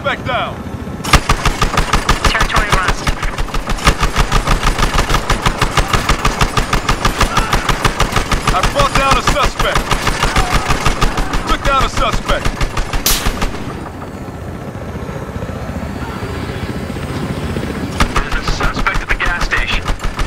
suspect down. Territory lost. I brought down a suspect. Took down a suspect. There's a suspect at the gas station.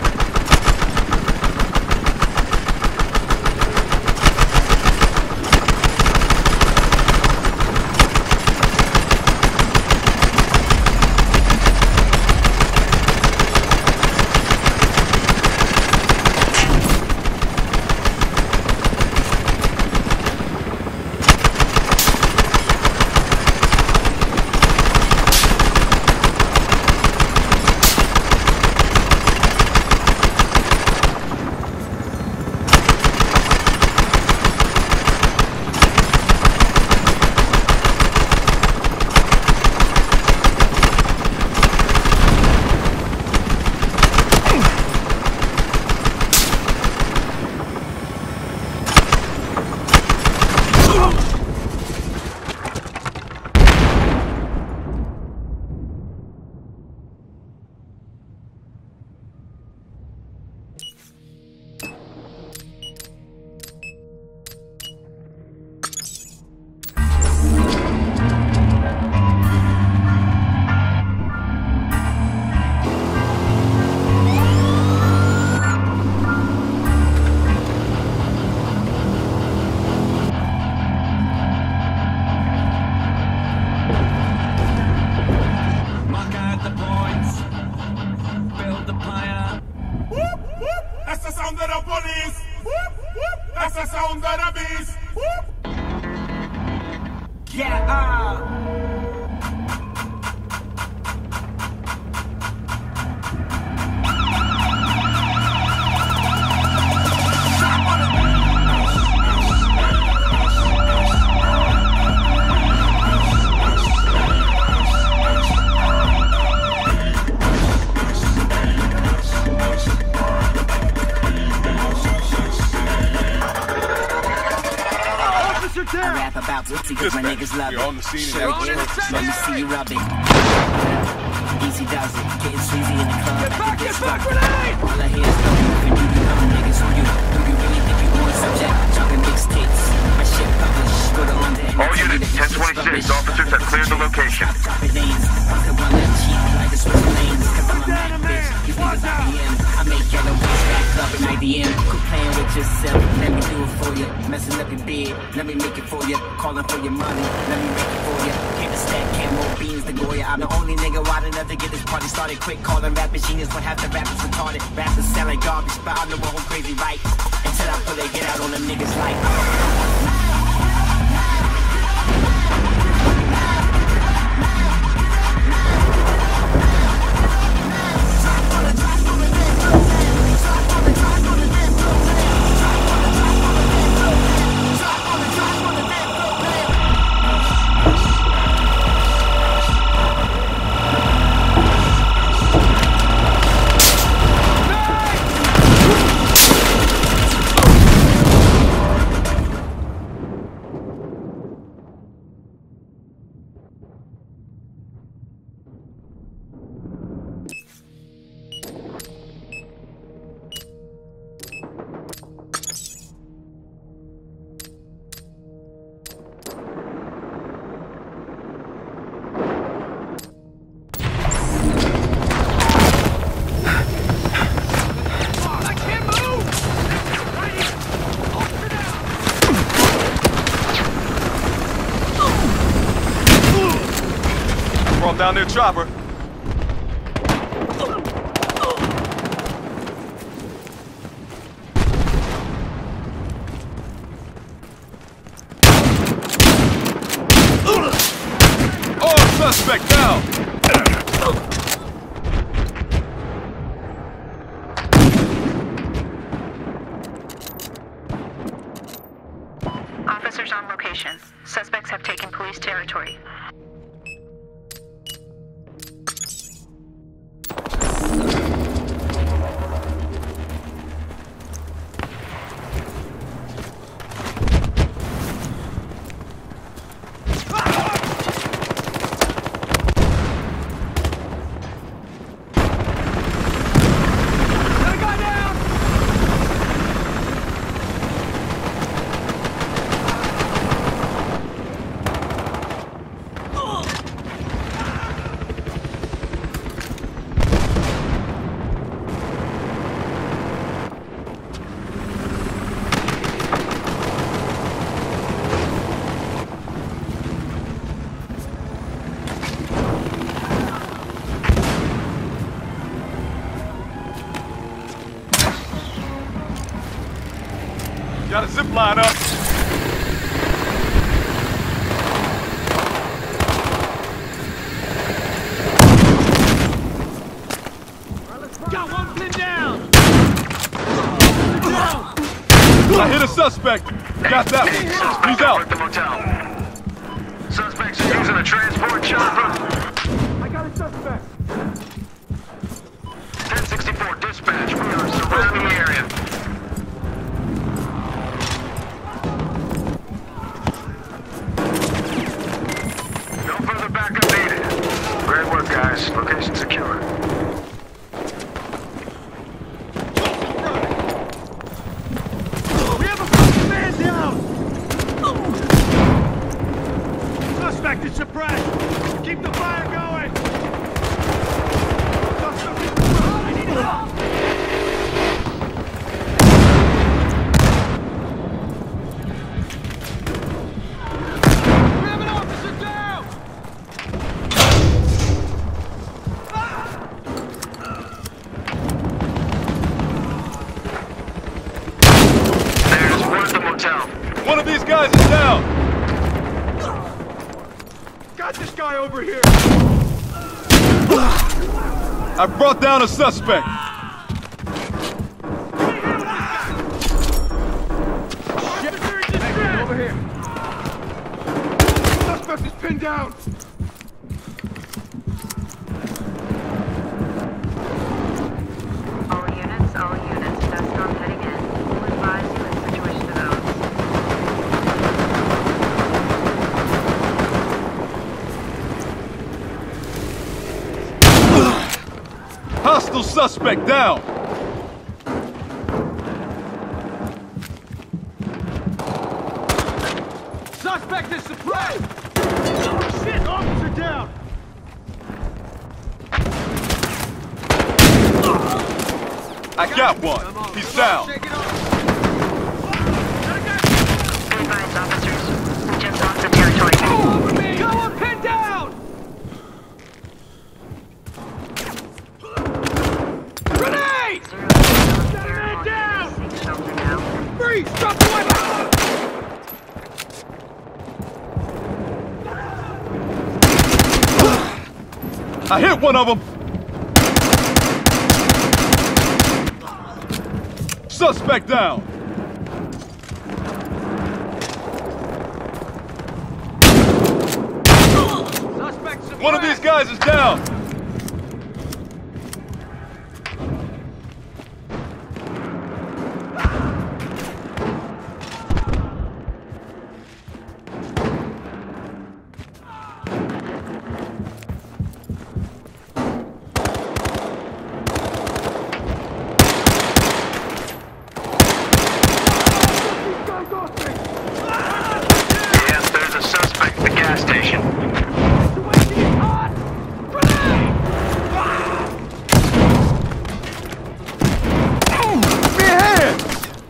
I rap about pussy cause my niggas love it. On the scene Sure and is, let me see you rub it. Easy does it, getting sleazy in the club. Get back, grenade! All I hear is no moving, you know niggas who you. Do you really think you on subject? Dropping mixtapes, my shit published, put on there. All units, 1026, officers have cleared the location. Dropping lanes, I could run that cheap like the switch lanes. Cause I'm a Mac bitch, these niggas IBM. I make yellow waves back up in IDM. Quit playing with yourself, let me do it for you. Messing up your bed, let me make it for you. Calling for your money, let me make it for you. Came to stack camo beans, the Goya. I'm the only nigga wide enough to get this party started. Quick calling rapping genius when half the rappers retarded. Rappers sound like garbage, but I know I'm crazy right. Until I pull it, get out on them niggas like. Down their chopper. All suspect down. Officers on location. Suspects have taken police territory. Got a zip line up. Got one pinned down! I hit a suspect. Got that one. He's out. At the motel. Suspects are using a transport chopper. I got a suspect. 1064 dispatch. We are surrounding the area. No further backup needed. Great work, guys. Location secure. We have a fucking man down! Suspect is suppressed! Keep the fire going! Suspect is suppressed! I need help! We have an officer down! There's one at the motel. One of these guys is down. Got this guy over here! I brought down a suspect. Officer in distress! Over here! Suspect is pinned down! All units, dust storm heading in. We'll advise you as situation develops. Hostile suspect down. Suspect is suppressed! Oh, shit! Officer down! I got one. He's down. Be advised, officers. We just lost the territory. Go on, pinned down! Grenade! Man down! Seek shelter now. Freeze! Drop the weapon! I hit one of them. Suspect down. Suspect suppressed! One of these guys is down. Yes, there's a suspect at the gas station. Give me a hand.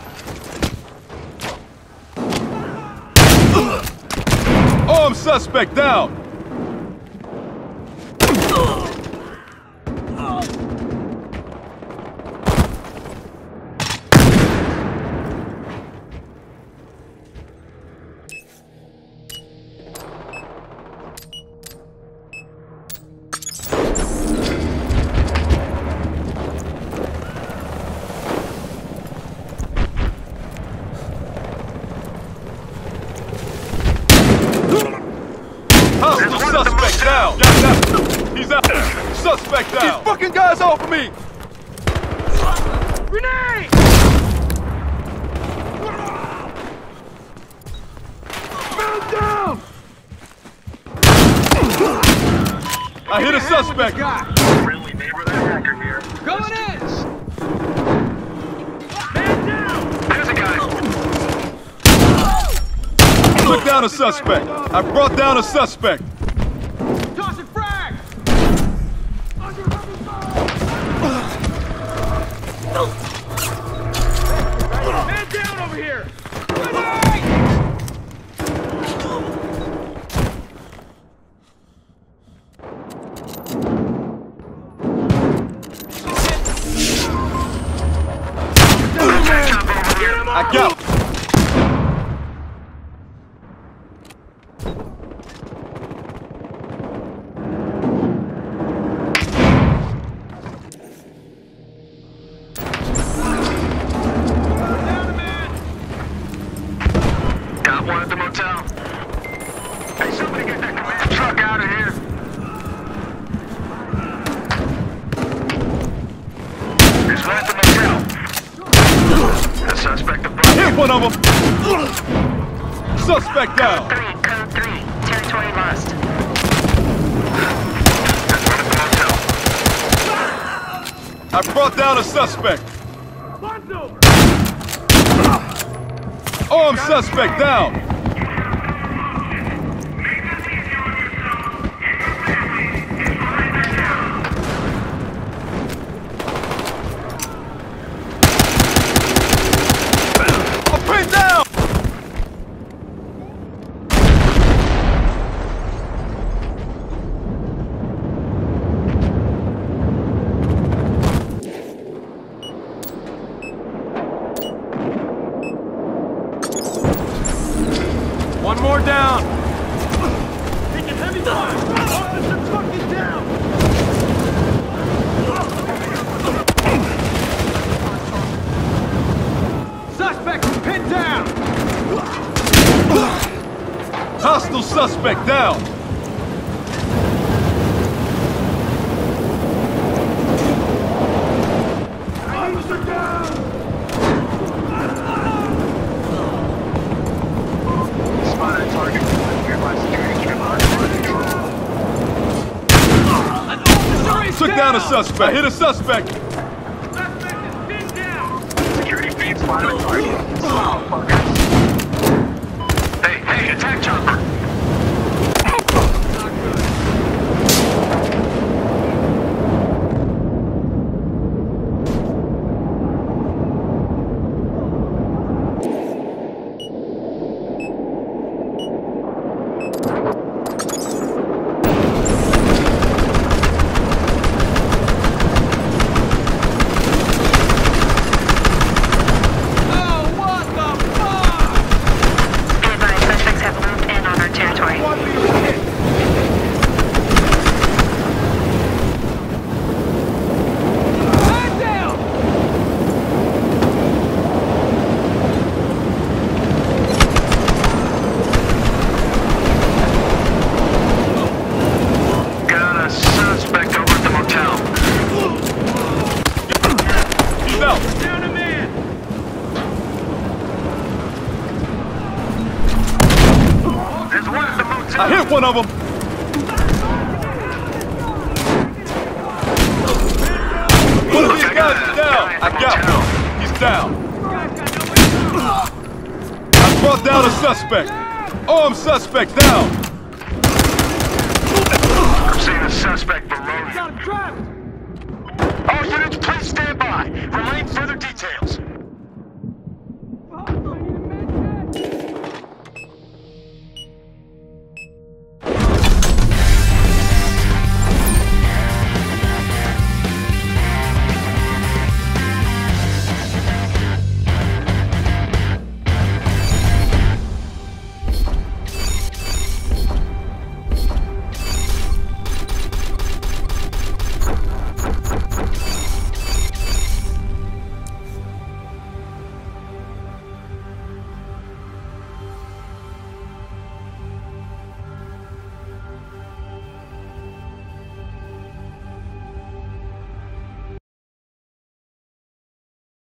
Armed suspect down. Hostile suspect down. He's out. Suspect down. These fucking guys off of me. Grenade! Man down! I hit a suspect. Friendly neighborhood hacker here. Going in! Man down! There's a guy. Took down a suspect. I brought down a suspect. Toss and frag! Man down over here! Grenade! I got him. one of them. Suspect down. Code 3. Territory lost. I brought down a suspect. Armed suspect down. I'm pinned down. One more down. Taking heavy fire. Officer, truck is down. Suspect is pinned down. Hostile suspect down. Officer down. Spotted target. Nearby security camera. Took down a suspect. Hit a suspect. Suspect is pinned down. Security feed spotted target. Oh, fuckers. Hey, attack chopper. I hit one of them. One of these guys is down. I got him. He's down. I brought down a suspect. Armed suspect down. I'm seeing a suspect below you. Got him trapped. All units, please